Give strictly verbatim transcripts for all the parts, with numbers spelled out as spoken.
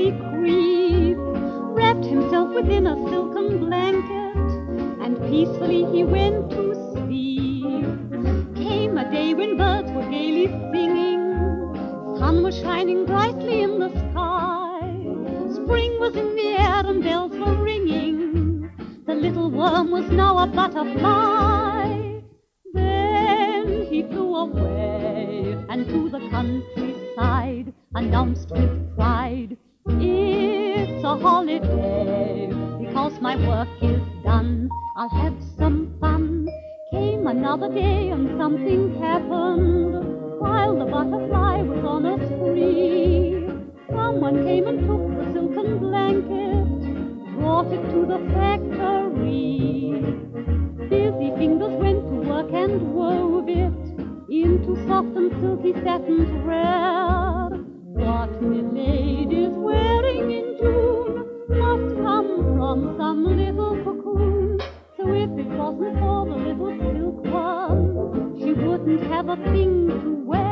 he creep, wrapped himself within a silken blanket, and peacefully he went to sleep. Came a day when birds were gaily singing, sun was shining brightly in the sky, spring was in the air and bells were ringing. The little worm was now a butterfly. Then he flew away, and to the countryside announced with pride, "It's a holiday, because my work is done. I'll have some fun." Came another day and something happened. While the butterfly was on a spree, someone came and took the silken blanket, brought it to the factory. Busy fingers went to work and wove it into soft and silky satins rare. What milady's wearing in June must come from some little cocoon. So if it wasn't for the little silkworm, she wouldn't have a thing to wear.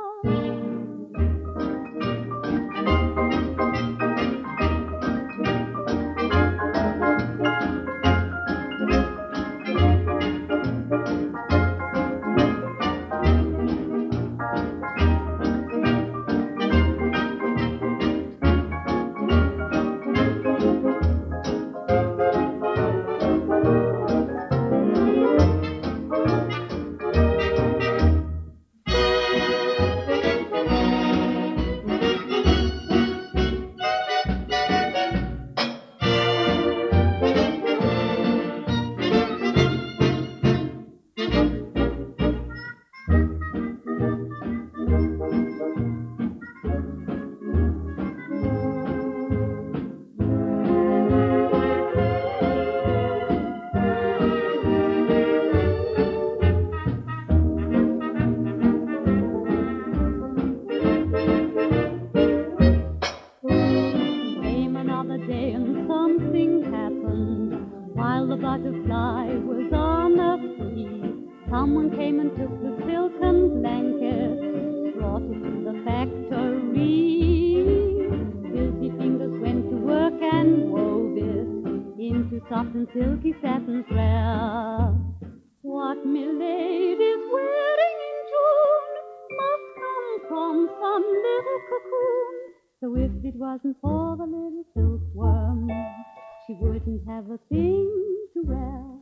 While the butterfly was on a tree, someone came and took the silken blanket, brought it to the factory. Busy fingers went to work and wove it into soft and silky satin rare. What milady's wearing in June must come from some little cocoon. So if it wasn't for the little silkworm, she wouldn't have a thing to wear.